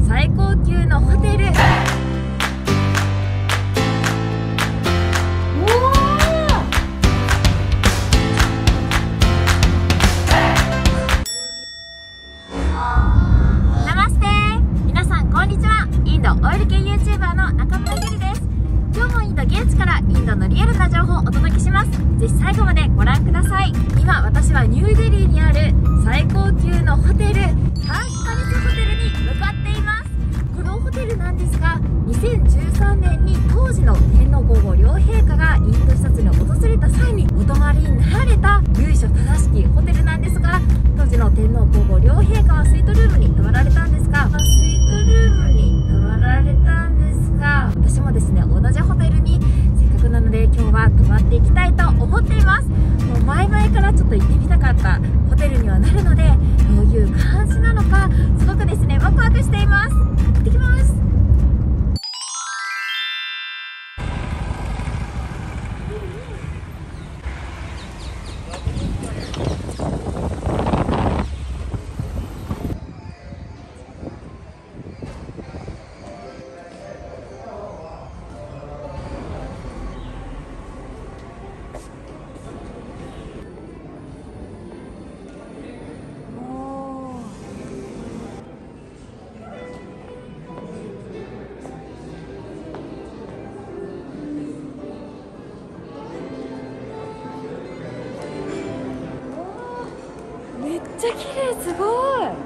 最高級のホテル。オイル系 YouTuber の中村ゆりです。今日もインド現地からインドのリアルな情報をお届けします。ぜひ最後までご覧ください。今私はニューデリーにある最高級のホテル、ターキパレスホテルに向かっています。このホテルなんですが、2013年に当時の天皇皇后両陛下がインド視察に訪れた際にお泊まりになられた由緒正しきホテルなんですが、当時の天皇皇后両陛下はスイートルームに泊まられたんですが、私もですね、同じホテルにせっかくなので今日は泊まっていきたいと思っています。もう前々からちょっと行ってみたかったホテルにはなるので、どういう感じなのかすごくですね、ワクワクしています。行ってきます。めっちゃ綺麗、すごい。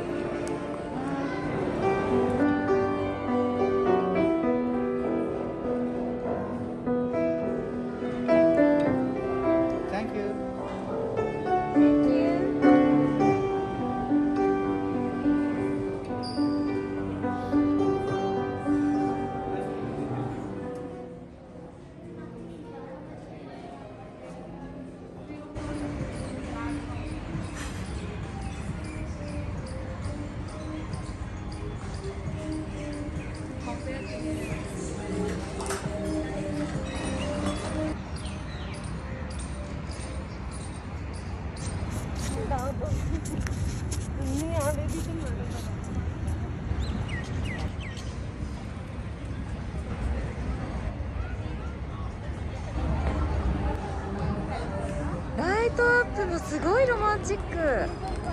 Thank you. Thank you. ライトアップもすごいロマンチック。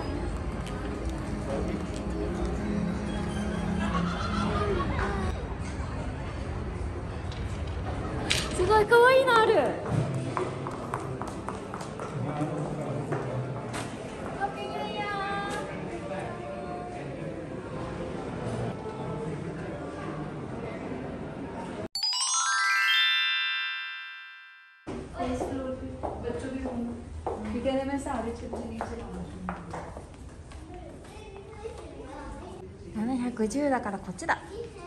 すごい可愛いのある。710だからこっちだ。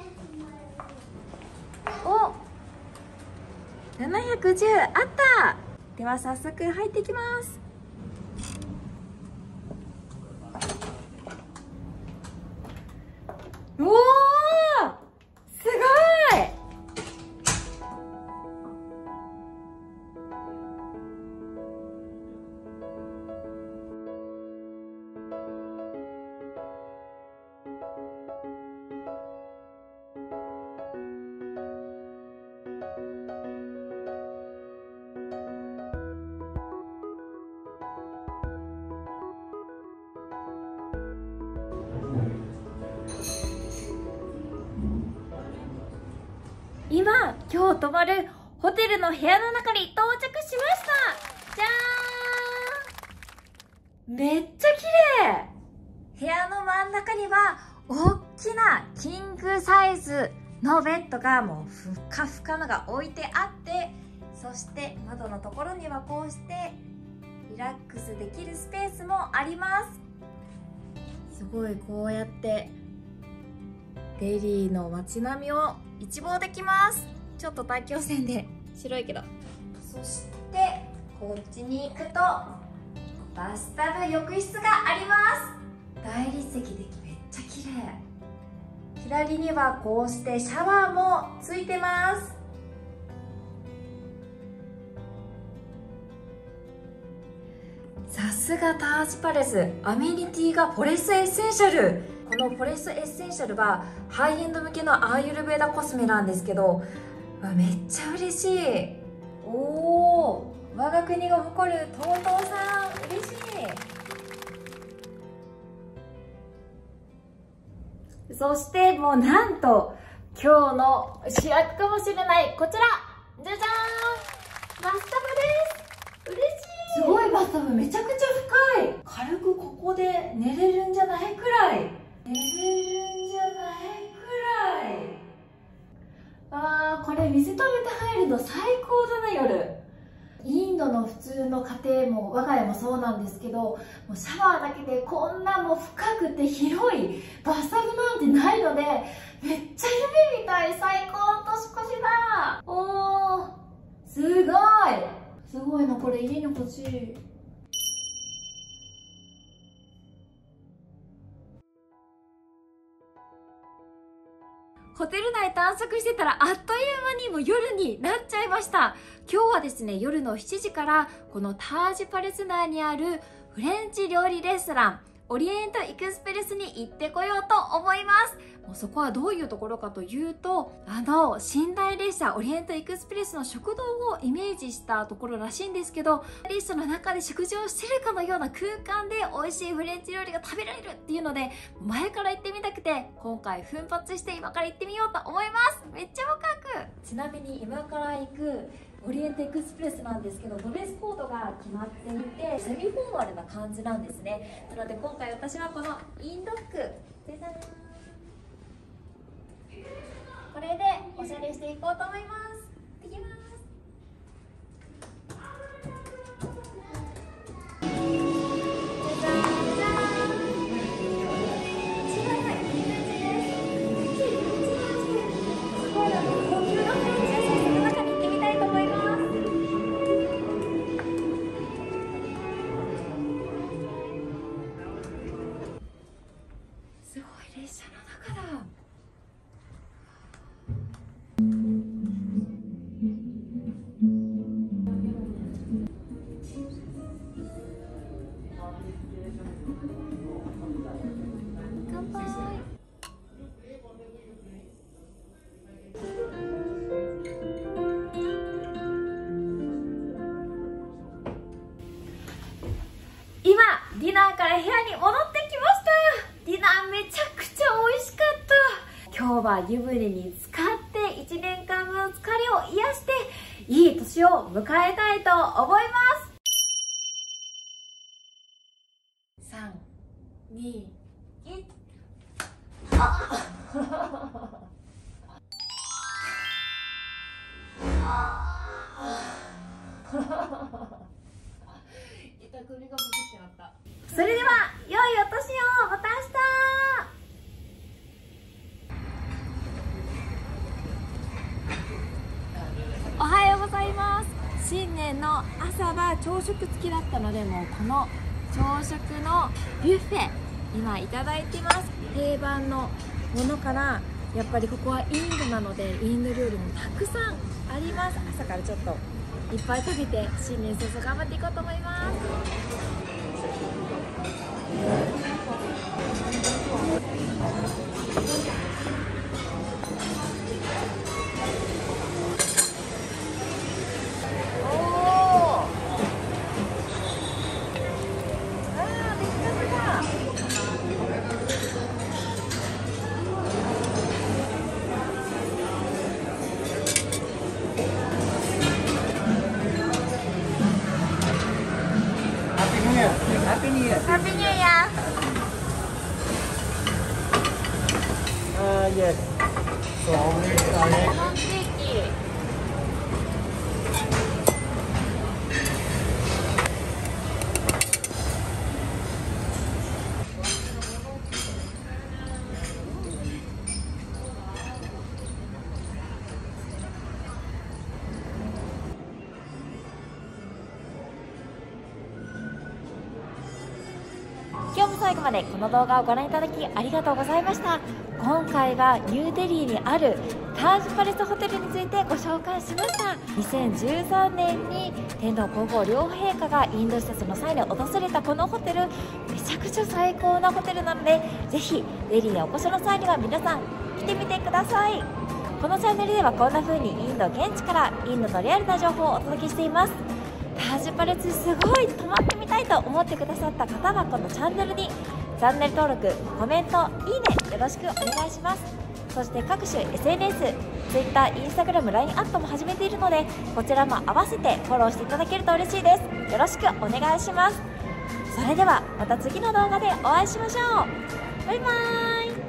お、710あった。では早速入っていきます。おお、すごい。今日泊まるホテルの部屋の中に到着しました。じゃーん、めっちゃ綺麗。部屋の真ん中には大きなキングサイズのベッドがもうふかふかのが置いてあって、そして窓のところにはこうしてリラックスできるスペースもあります。すごいこうやってデリーの街並みを一望できます。ちょっと大気汚染で白いけど。そしてこっちに行くとバスタブ浴室があります。大理石でめっちゃ綺麗。左にはこうしてシャワーもついてます。さすがタージパレス、アメニティがフォレストエッセンシャル。 このフォレストエッセンシャルはハイエンド向けのアーユルベーダコスメなんですけど、めっちゃ嬉しい。おお、我が国が誇る TOTO さん、嬉しい。そしてもうなんと今日の主役かもしれないこちら、じゃじゃーん、バスタブです。嬉しい。すごいバスタブ、めちゃくちゃ深い。軽くここで寝れるんじゃないくらい、寝れるんじゃないくらい。あー、これ水溜めて入るの最高だな、夜。インドの普通の家庭も我が家もそうなんですけど、もうシャワーだけでこんなもう深くて広いバスタブなんてないので、めっちゃ夢みたい。最高の年越しだ。おー、すごいすごいな、これ家に欲しい。ホテル内探索してたらあっという間にもう夜になっちゃいました。今日はですね、夜の7時からこのタージパレス内にあるフレンチ料理レストランオリエントエクスプレスに行ってこようと思います。もうそこはどういうところかというと、寝台列車オリエントエクスプレスの食堂をイメージしたところらしいんですけど、列車の中で食事をしてるかのような空間で美味しいフレンチ料理が食べられるっていうので、前から行ってみたくて、今回奮発して今から行ってみようと思います。めっちゃワクワク。ちなみに今から行くオリエントエクスプレスなんですけど、ドレスコードが決まっていてセミフォーマルな感じなんですね。なので今回私はこのインド服、でだん、これでおしゃれしていこうと思います。いきます。今ディナーから部屋に戻ってきました。ディナーめちゃくちゃ美味しかった。今日は湯船に浸かって1年間の疲れを癒していい年を迎えたいと思います。3、2、1。それでは良いお年を。また明日。おはようございます。新年の朝は朝食付きだったので、もうこの朝食のビュッフェ今いただいてます。定番のものから、やっぱりここはインドなのでインド料理もたくさんあります。朝からちょっといっぱい食べて新年早々頑張っていこうと思います。 Happy New Year. Happy New Year. Yes. So omelette, garlic. モンチーキ。今日も最後までこの動画をご覧いただきありがとうございました。今回はニューデリーにあるタージパレスホテルについてご紹介しました。2013年に天皇皇后両陛下がインド視察の際に訪れたこのホテル、めちゃくちゃ最高なホテルなので、ぜひデリーにお越しの際には皆さん来てみてください。このチャンネルではこんな風にインド現地からインドのリアルな情報をお届けしています。タージパレスすごい泊まってみたいと思ってくださった方はこのチャンネルにチャンネル登録、コメント、いいねよろしくお願いします。そして各種 SNS、Twitter、Instagram、LINE アットも始めているので、こちらも合わせてフォローしていただけると嬉しいです。よろしくお願いします。それではまた次の動画でお会いしましょう。バイバーイ。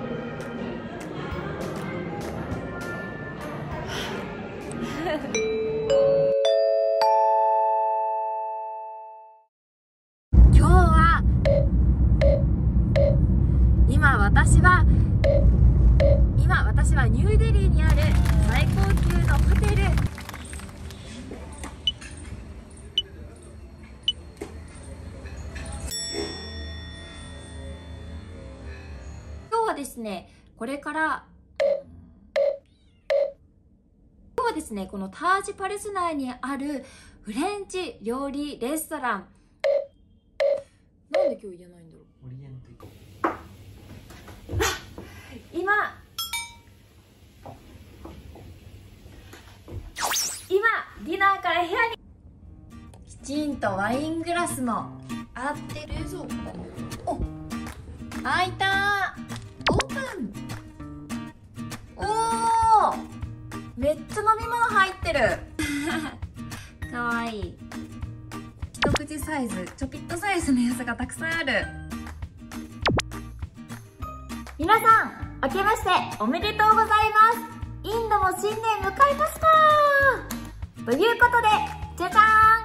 今私はニューデリーにある最高級のホテル。今日はですね、このタージパレス内にあるフレンチ料理レストラン。なんで今日入れないんだろう。オリエント今ディナーから部屋にきちんとワイングラスもあって、冷蔵庫お開いた。オープン。おお、めっちゃ飲み物入ってるかわいい。一口サイズ、ちょぴっとサイズのやつがたくさんある。皆さん明けましておめでとうございます。インドも新年迎えました。ということで、じゃじゃーん、